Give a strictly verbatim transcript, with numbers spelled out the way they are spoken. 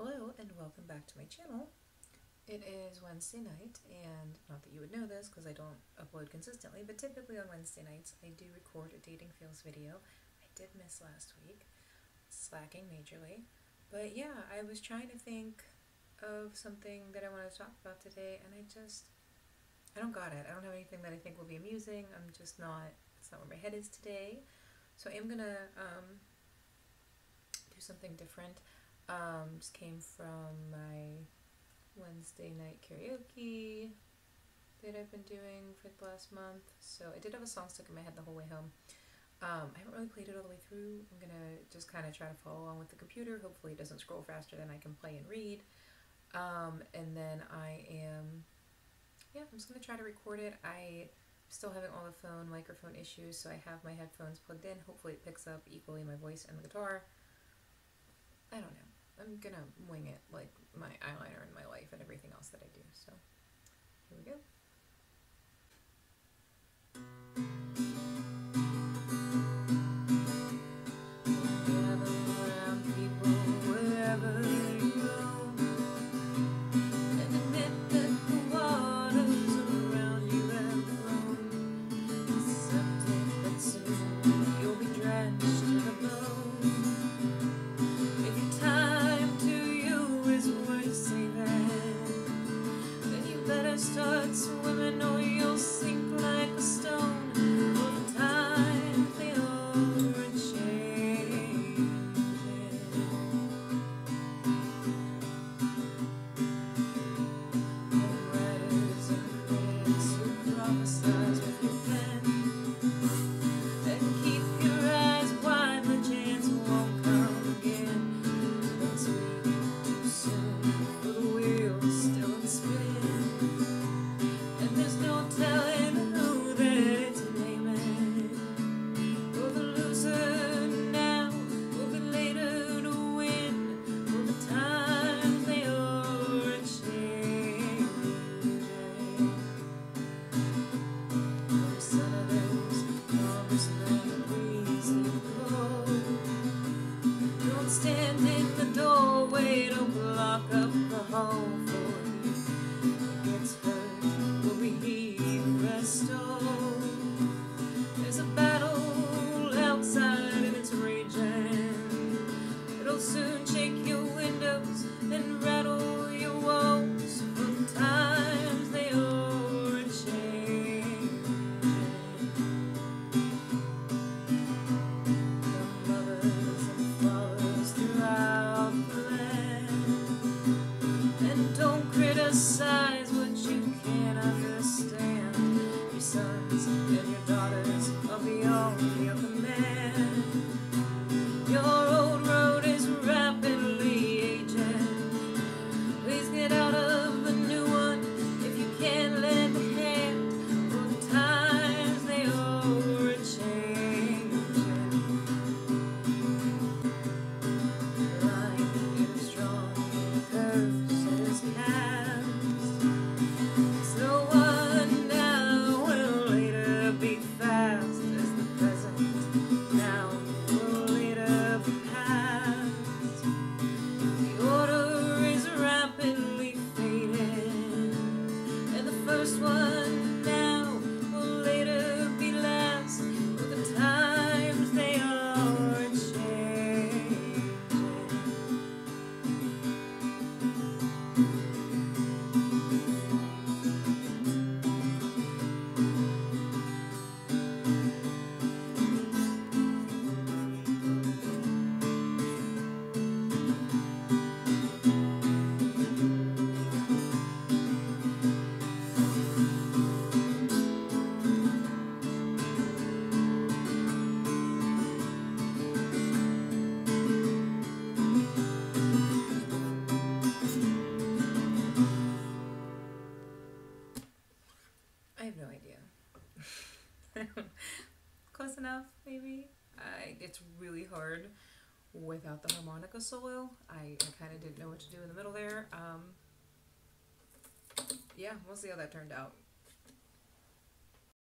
Hello and welcome back to my channel. It is Wednesday night, and not that you would know this because I don't upload consistently, but typically on Wednesday nights I do record a dating fails video. I did miss last week, slacking majorly, but yeah, I was trying to think of something that I wanted to talk about today, and I just, I don't got it. I don't have anything that I think will be amusing. I'm just not, it's not where my head is today. So I am gonna um, do something different. Um, just came from my Wednesday night karaoke that I've been doing for the last month. So I did have a song stuck in my head the whole way home. Um, I haven't really played it all the way through. I'm gonna just kind of try to follow along with the computer. Hopefully it doesn't scroll faster than I can play and read. Um, and then I am, yeah, I'm just gonna try to record it. I'm still having all the phone microphone issues, so I have my headphones plugged in. Hopefully it picks up equally my voice and the guitar. I don't know. I'm gonna wing it like my eyeliner in my life and everything else that I do. So here we go. Gather around people wherever you go, and admit that the waters around you have grown. Accept it that soon you'll be drenched to the bone. Start swimming or you'll sink like a stone. All the time they are changing. And writers and critics who prophesize with your pen, and keep your eyes wide, the chance won't come again. Don't speak too soon, for the wheel's still in spin. There's no telling who that it's naming. For the loser now will be later to win. For the times they are changing. From senators, congressmen, breezy cold. Don't stand in the doorway, don't block up the hall for he gets hurt. There's a battle outside and it's raging. It'll soon shake your windows and rattle your walls. For the times they are changing. The mothers and fathers throughout the land, and don't criticize what you can't understand. Your sons and your daughters are beyond your command. Your old road is rapidly aging. Please get out of the new one if you can't lend a hand. For the times they are changing. The line is drawn in curves at his hands. So one now will later be fast as the present now will later be past. The order is rapidly fading, and the first one now will later be last. For the times they are changing. I have no idea. Close enough, maybe? I, it's really hard without the harmonica solo. I, I kind of didn't know what to do in the middle there. Um, yeah, we'll see how that turned out.